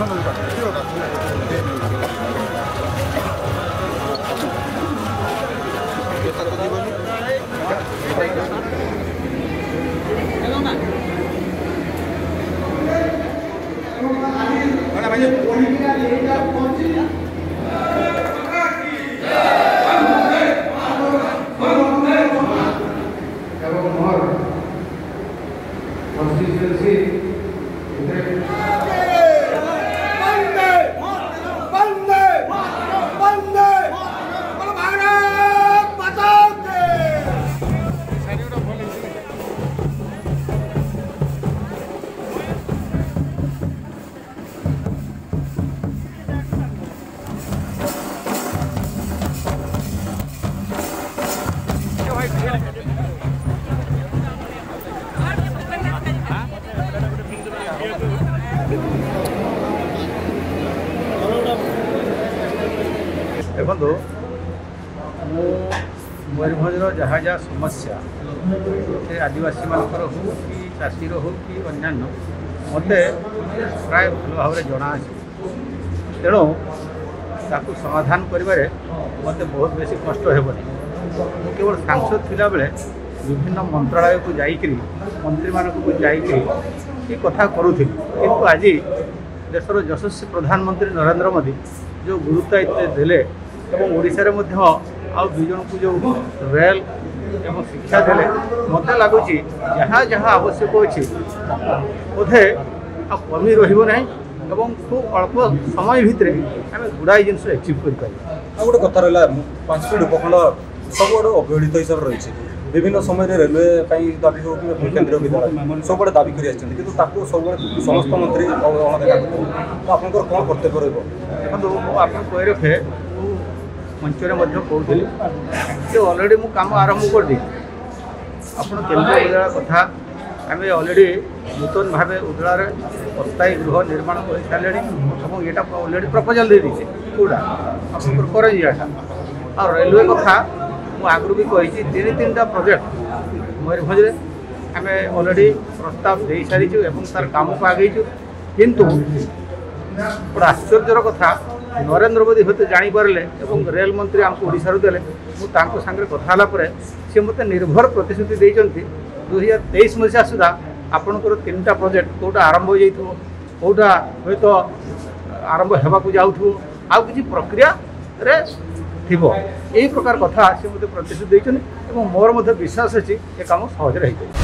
देखो मयूरभंजर जहाँ जहाँ समस्या आदिवासी मानकर हो कि चाषीर हो कि अन्यान्य मत प्राय भल भाव जना तेणु ताकू समाधान करें मत बहुत बेसी कष्ट हेबनी केवल सांसद थिला बेले विभिन्न मंत्रालय को जाइकरी मंत्री मानक को जाइकरी कथा करूथि किंतु आज देशर यशस्वी प्रधानमंत्री नरेंद्र मोदी जो गुरुत्व देले एवं ओडिशा रे मध्य आउ दुजन को जो रेल एवं शिक्षा देले मत लगुच जहाँ जहाँ आवश्यक अच्छी बोधे आ कमी रहा एवं खूब अल्प समय भितर आम गुड़ाई जिन एचिव कर गोटे कथा रहा 5 फुट उपखंड सब अवहेलित हिसाब से रही विभिन्न समय रेलवे दाबी हो कि केन्द्रीय विद्यालय सब दाबी कर सब समस्त मंत्री अणदेखा तो आप कौन कर्तव्य देखो आप कहे मंचरे कहूली कि अलरेडी मु काम आरंभ कर दी आप केन्द्रीय विद्यालय कथा आम अलरेडी नूतन भाव उदला अस्थायी गृह निर्माण कर सारे और ये अलरेडी प्रपोजाल दे दीचे कौटा आप करेंटा आ रेलवे कथा मु आगु भी कही 3-3टा प्रोजेक्ट मयूरभंज आम अलरेडी प्रस्ताव दे सारी तार काम को आगेचु किंतु बड़ा आश्चर्यर कथा नरेंद्र मोदी हूँ जापारे और रेल मंत्री आमको ओडिशारू देले मुझे सांगे कथा सी मत निर्भर प्रतिश्रुति देते 2023 मसीहा सुधा आपणकर 3टा प्रोजेक्ट कौटा आरंभ हो जाइए कौटा हूँ तो आरंभ होगा जाऊँ आउ कि प्रक्रिया थी यही प्रकार कथा सी मत प्रतिश्रुति देते मोर विश्वास अच्छी ये कम सहज रही।